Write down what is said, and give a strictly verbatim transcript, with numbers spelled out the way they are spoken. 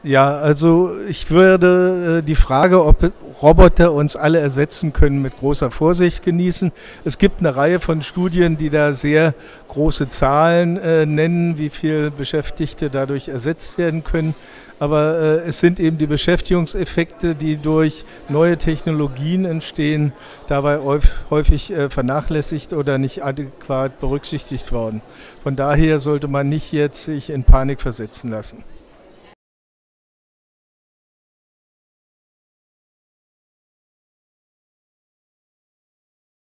Ja, also ich würde äh, die Frage, ob Roboter uns alle ersetzen können, mit großer Vorsicht genießen. Es gibt eine Reihe von Studien, die da sehr große Zahlen äh, nennen, wie viele Beschäftigte dadurch ersetzt werden können. Aber äh, es sind eben die Beschäftigungseffekte, die durch neue Technologien entstehen, dabei häufig äh, vernachlässigt oder nicht adäquat berücksichtigt worden. Von daher sollte man nicht jetzt sich in Panik versetzen lassen.